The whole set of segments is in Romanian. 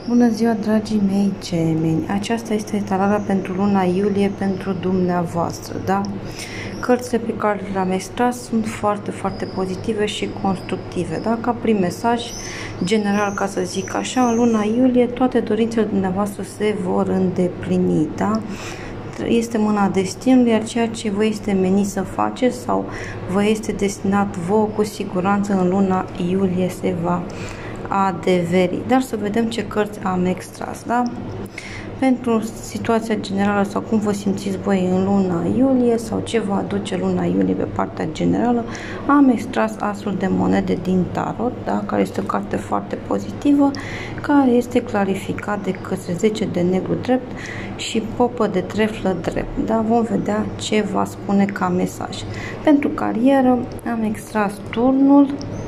Bună ziua, dragii mei gemeni! Aceasta este etalarea pentru luna iulie pentru dumneavoastră, da? Cărțile pe care le-am extras sunt foarte, foarte pozitive și constructive, da? Ca prim mesaj general, ca să zic așa, în luna iulie toate dorințele dumneavoastră se vor îndeplini, da? Este mâna destinului, iar ceea ce vă este menit să faceți sau vă este destinat vouă, cu siguranță în luna iulie se va adeveri. Dar să vedem ce cărți am extras, da? Pentru situația generală sau cum vă simțiți voi în luna iulie sau ce vă aduce luna iulie pe partea generală, am extras Asul de monede din tarot, da? Care este o carte foarte pozitivă, care este clarificat de către 10 de negru drept și popă de treflă drept, da? Vom vedea ce va spune ca mesaj. Pentru carieră am extras turnul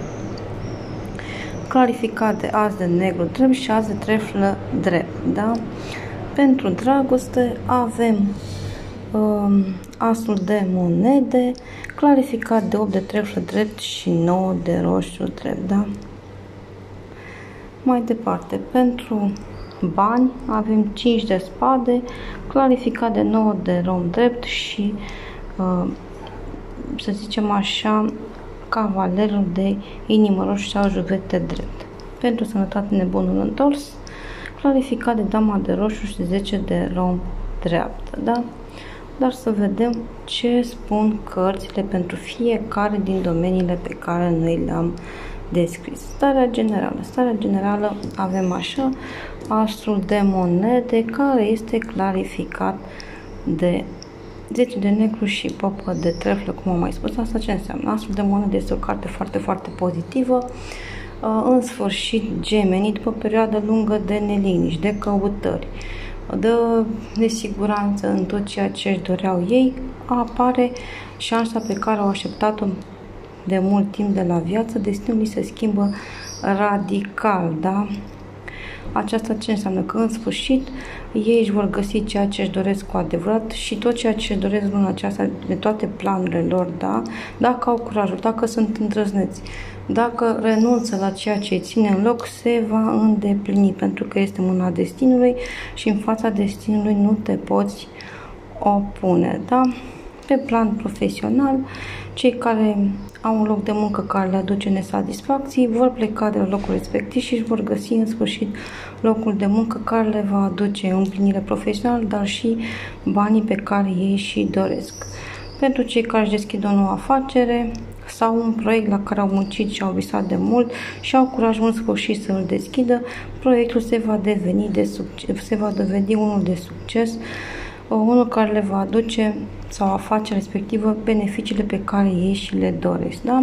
clarificat de as de negru drept și as de treflă drept, da? Pentru dragoste avem asul de monede clarificat de 8 de treflă drept și 9 de roșu drept, da? Mai departe, pentru bani avem 5 de spade clarificat de 9 de rom drept și să zicem așa, cavalerul de inimă roșu sau juvete drept. Pentru sănătate, nebunul întors clarificat de dama de roșu și 10 de rom dreaptă, da? Dar să vedem ce spun cărțile pentru fiecare din domeniile pe care noi le-am descris. Starea generală avem așa, asul de monede care este clarificat de 10 de negru și popă de treflă, cum am mai spus. Asta ce înseamnă? Asul de monede este o carte foarte, foarte pozitivă. În sfârșit, gemenii, după o perioadă lungă de neliniști, de căutări, de nesiguranță în tot ceea ce își doreau ei, apare șansa pe care au așteptat-o de mult timp de la viață. Destinul se schimbă radical, da? Aceasta ce înseamnă? Că în sfârșit ei își vor găsi ceea ce își doresc cu adevărat și tot ceea ce își doresc luna aceasta, de toate planurile lor, da? Dacă au curajul, dacă sunt îndrăzneți, dacă renunță la ceea ce îi ține în loc, se va îndeplini, pentru că este mâna destinului și în fața destinului nu te poți opune, da? Pe plan profesional, cei care au un loc de muncă care le aduce nesatisfacții vor pleca de la locul respectiv și își vor găsi în sfârșit locul de muncă care le va aduce împlinire profesională, dar și banii pe care ei și doresc. Pentru cei care își deschid o nouă afacere sau un proiect la care au muncit și au visat de mult și au curajul în sfârșit să îl deschidă, proiectul se va dovedi unul de succes, unul care le va aduce sau afacerea respectivă beneficiile pe care ei și le doresc, da?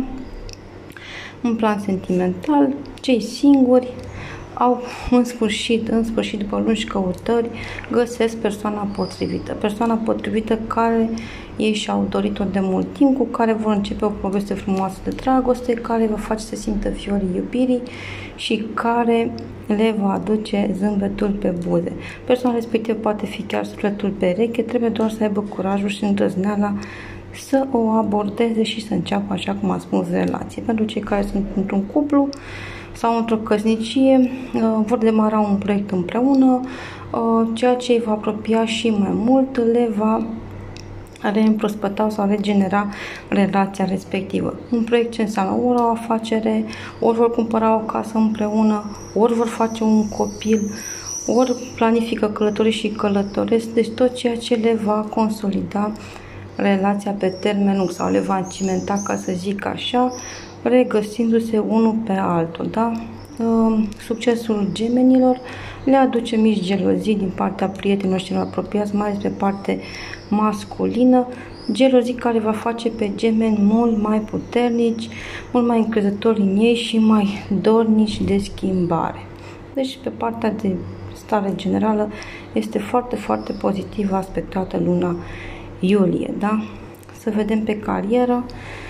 În plan sentimental, cei singuri au în sfârșit după lungi căutări, găsesc persoana potrivită care ei și-au dorit-o de mult timp, cu care vor începe o poveste frumoasă de dragoste, care va face să simtă fiorii iubirii și care le va aduce zâmbetul pe buze. Persoana respectivă poate fi chiar sufletul pereche, trebuie doar să aibă curajul și îndrăzneala să o abordeze și să înceapă, așa cum am spus, relație. Pentru cei care sunt într-un cuplu sau într-o căsnicie, vor demara un proiect împreună, ceea ce îi va apropia și mai mult, le va reîmprospăta sau regenera relația respectivă. Un proiect ce înseamnă ori o afacere, ori vor cumpăra o casă împreună, ori vor face un copil, ori planifică călătorii și călătoresc, deci tot ceea ce le va consolida relația pe termen lung sau le va cimenta, ca să zic așa, regăsindu-se unul pe altul, da? Succesul gemenilor le aduce mici gelozii din partea prietenilor și apropiați, mai ales pe parte masculină, gelozii care va face pe gemeni mult mai puternici, mult mai încrezători în ei și mai dornici de schimbare. Deci pe partea de stare generală este foarte, foarte pozitiv aspectată luna iulie, da? Să vedem pe carieră.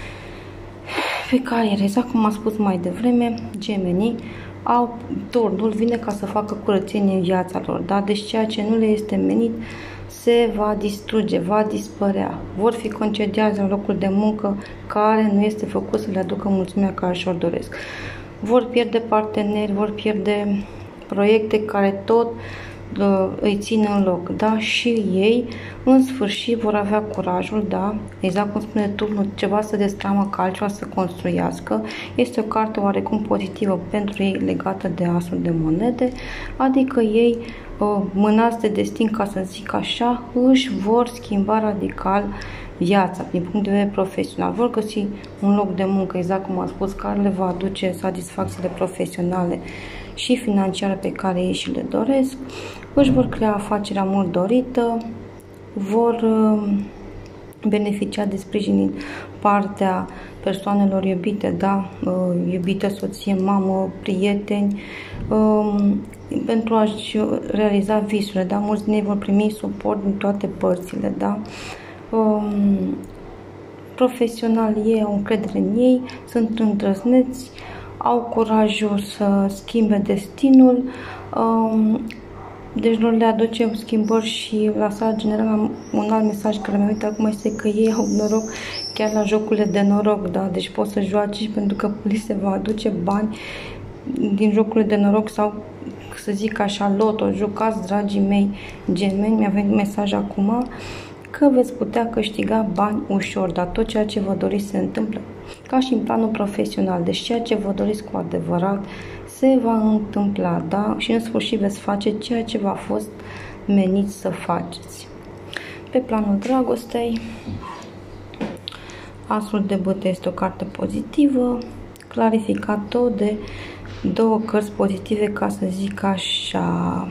Pe carieră, exact cum am spus mai devreme, gemenii au turnul, vine ca să facă curățenie în viața lor, da? Deci ceea ce nu le este menit se va distruge, va dispărea. Vor fi concediați la locul de muncă care nu este făcut să le aducă mulțimea care și-o doresc. Vor pierde parteneri, vor pierde proiecte care tot îi țin în loc, da? Și ei, în sfârșit, vor avea curajul, da? Exact cum spune turnul, ceva să destramă ca altceva să construiască. Este o carte oarecum pozitivă pentru ei legată de asul de monede, adică ei, mânați de destin, ca să zic așa, își vor schimba radical viața din punct de vedere profesional. Vor găsi un loc de muncă, exact cum am spus, care le va aduce satisfacțiile profesionale și financiare pe care ei și le doresc, își vor crea afacerea mult dorită, vor beneficia de sprijin din partea persoanelor iubite, da? Iubită, soție, mamă, prieteni, pentru a-și realiza visurile, da? Mulți din ei vor primi suport din toate părțile, da? Profesional, ei au încredere în ei, sunt îndrăzneți, au curajul să schimbe destinul, deci lor le aduce schimbări. Și la sala generală un alt mesaj care mi-a uitat acum este că ei au noroc chiar la jocurile de noroc, da? Deci pot să joace pentru că li se va aduce bani din jocurile de noroc sau, să zic așa, loto. Jucați, dragii mei gemeni, mi-a venit mesaj acum că veți putea câștiga bani ușor, dar tot ceea ce vă doriți se întâmplă, ca și în planul profesional. Deci ceea ce vă doriți cu adevărat se va întâmpla, da? Și în sfârșit veți face ceea ce v-a fost menit să faceți. Pe planul dragostei, Asul de bâte este o carte pozitivă, clarificat tot de două cărți pozitive, ca să zic așa.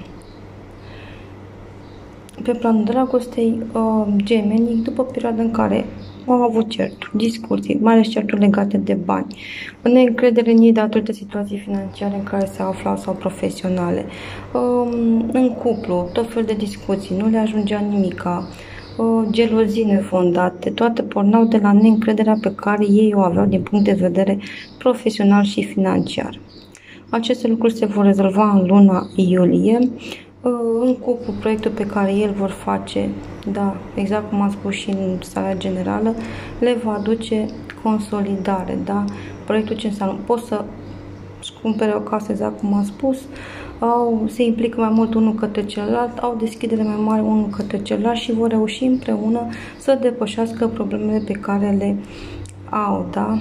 Pe planul dragostei, gemenii, după perioada în care au avut certuri, discuții, mai ales certuri legate de bani, neîncredere în ei datorită situației financiare în care se aflau sau profesionale, în cuplu, tot fel de discuții, nu le ajungea nimica, gelozii nefondate, toate porneau de la neîncrederea pe care ei o aveau din punct de vedere profesional și financiar. Aceste lucruri se vor rezolva în luna iulie. În cuplu, proiectul pe care el vor face, da, exact cum am spus și în sala generală, le va aduce consolidare, da? Proiectul ce înseamnă? Pot să cumpere o casă, exact cum am spus, se implică mai mult unul către celălalt, au deschidere mai mare unul către celălalt și vor reuși împreună să depășească problemele pe care le au, da?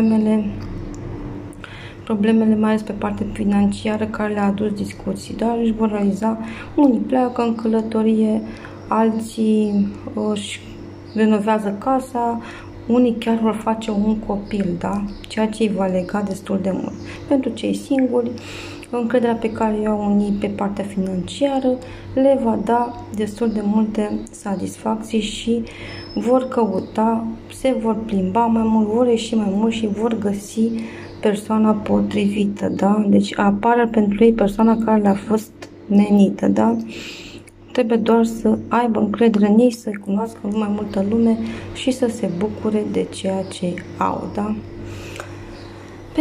Problemele mai ales pe partea financiară care le-a adus discuții, dar își vor realiza, unii pleacă în călătorie, alții își renovează casa, unii chiar vor face un copil, da? Ceea ce îi va lega destul de mult. Pentru cei singuri, încrederea pe care o au unii pe partea financiară le va da destul de multe satisfacții și vor căuta, se vor plimba mai mult, vor ieși mai mult și vor găsi persoana potrivită, da? Deci apare pentru ei persoana care le-a fost menită, da? Trebuie doar să aibă încredere în ei, să-i cunoască mai multă lume și să se bucure de ceea ce au, da? Pe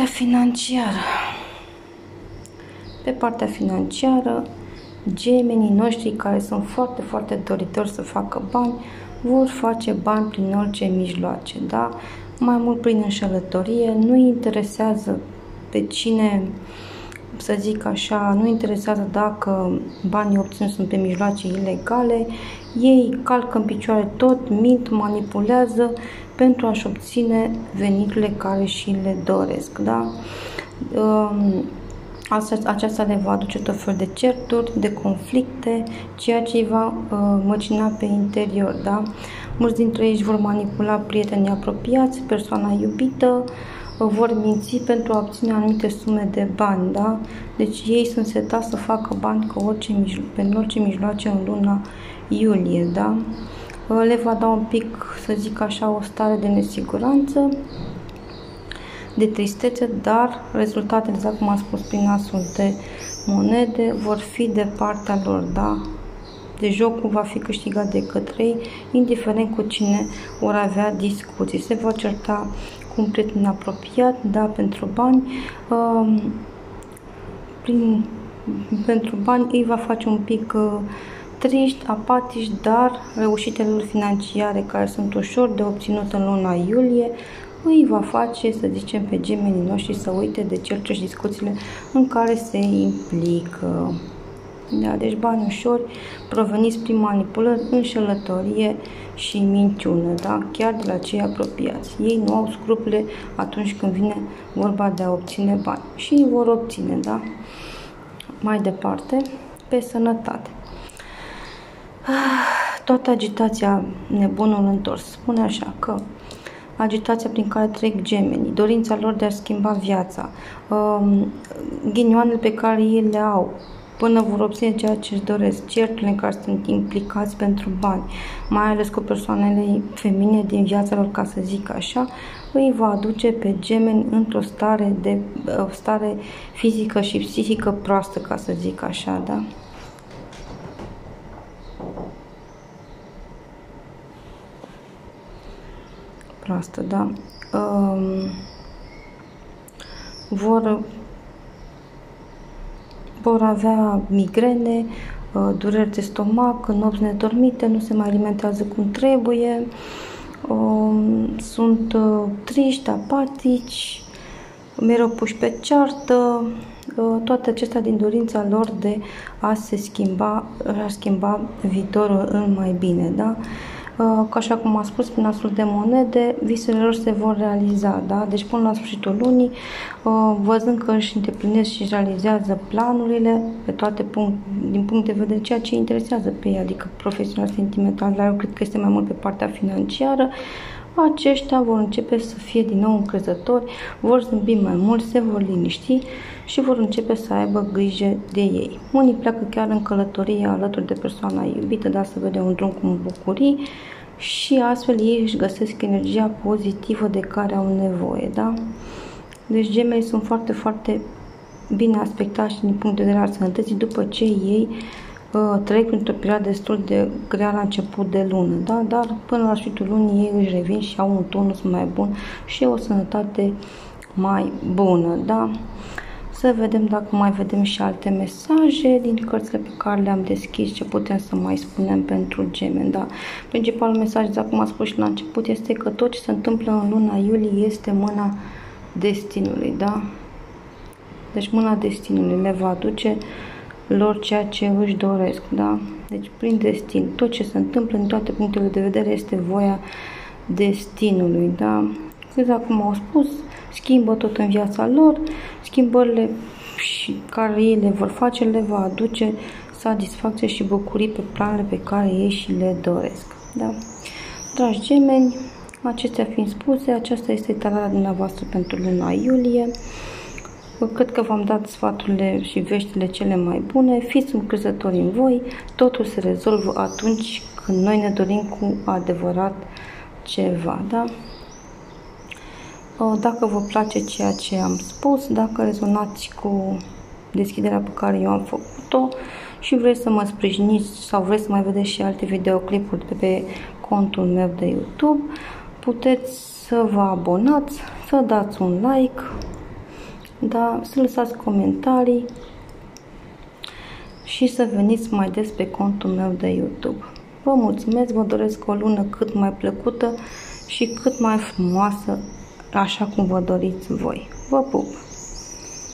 partea financiară, gemenii noștri care sunt foarte, foarte doritori să facă bani, vor face bani prin orice mijloace, da? Mai mult prin înșelătorie, nu interesează pe cine, să zic așa, nu interesează dacă banii obținuți sunt pe mijloace ilegale, ei calcă în picioare tot, mint, manipulează pentru a-și obține veniturile care și le doresc, da? Aceasta le va aduce tot fel de certuri, de conflicte, ceea ce îi va măcina pe interior, da? Mulți dintre ei își vor manipula prietenii apropiați, persoana iubită, vor minți pentru a obține anumite sume de bani, da? Deci ei sunt setați să facă bani pe orice mijloace în luna iulie, da? Le va da un pic, să zic așa, o stare de nesiguranță, de tristețe, dar rezultatele, exact cum am spus, prin asul de monede, vor fi de partea lor, da? Deci jocul va fi câștigat de către ei, indiferent cu cine vor avea discuții. Se vor certa cu un prieten apropiat, da, pentru bani. Pentru bani îi va face un pic triști, apatici, dar reușitele lor financiare, care sunt ușor de obținut în luna iulie, îi va face, să zicem, pe gemenii noștri să uite de certuri și discuțiile în care se implică. Da, deci bani ușori proveniți prin manipulări, înșelătorie și minciună, da? Chiar de la cei apropiați. Ei nu au scrupule atunci când vine vorba de a obține bani și îi vor obține, da? Mai departe, pe sănătate. Toată agitația, nebunul întors, spune așa că agitația prin care trec gemenii, dorința lor de a schimba viața, ghinioanele pe care ei le au, până vor obține ceea ce își doresc, certurile în care sunt implicați pentru bani, mai ales cu persoanele feminine din viața lor, ca să zic așa, îi va aduce pe gemeni într-o stare fizică și psihică proastă, ca să zic așa, da? Proastă, da? Vor avea migrene, dureri de stomac, nopți nedormite, nu se mai alimentează cum trebuie, sunt triști, apatici, mereu puși pe ceartă, toate acestea din dorința lor de a se schimba viitorul în mai bine, da? Ca așa cum am spus, prin asul de monede, visele lor se vor realiza, da? Deci până la sfârșitul lunii, văzând că își îndeplinesc și își realizează planurile din punct de vedere ceea ce interesează pe ei, adică profesional, sentimental, dar eu cred că este mai mult pe partea financiară, aceștia vor începe să fie din nou încrezători, vor zâmbi mai mult, se vor liniști și vor începe să aibă grijă de ei. Unii pleacă chiar în călătorie alături de persoana iubită, dar să vede un drum cu bucurii și astfel ei își găsesc energia pozitivă de care au nevoie, da? Deci gemenii sunt foarte, foarte bine aspectați din punct de vedere al sănătății după ce ei trec printr-o perioadă destul de grea la început de lună, da? Dar până la sfârșitul lunii ei își revin și au un tonus mai bun și o sănătate mai bună, da? Să vedem dacă mai vedem și alte mesaje din cărțile pe care le-am deschis, ce putem să mai spunem pentru gemeni, da? Principalul mesaj, dacă cum am spus și la început, este că tot ce se întâmplă în luna iulie este mâna destinului, da? Deci mâna destinului le va aduce lor ceea ce își doresc, da? Deci prin destin, tot ce se întâmplă din toate punctele de vedere este voia destinului, da? Exact cum au spus, schimbă tot în viața lor, schimbările și care ei le vor face le va aduce satisfacție și bucurii pe planurile pe care ei și le doresc, da? Dragi gemeni, acestea fiind spuse, aceasta este tararea dumneavoastră pentru luna iulie. Cred că v-am dat sfaturile și veștile cele mai bune. Fiți încrezători în voi, totul se rezolvă atunci când noi ne dorim cu adevărat ceva, da? Dacă vă place ceea ce am spus, dacă rezonați cu deschiderea pe care eu am făcut-o și vreți să mă sprijiniți sau vreți să mai vedeți și alte videoclipuri de pe contul meu de YouTube, puteți să vă abonați, să dați un like, da, să lăsați comentarii și să veniți mai des pe contul meu de YouTube. Vă mulțumesc, vă doresc o lună cât mai plăcută și cât mai frumoasă, așa cum vă doriți voi. Vă pup!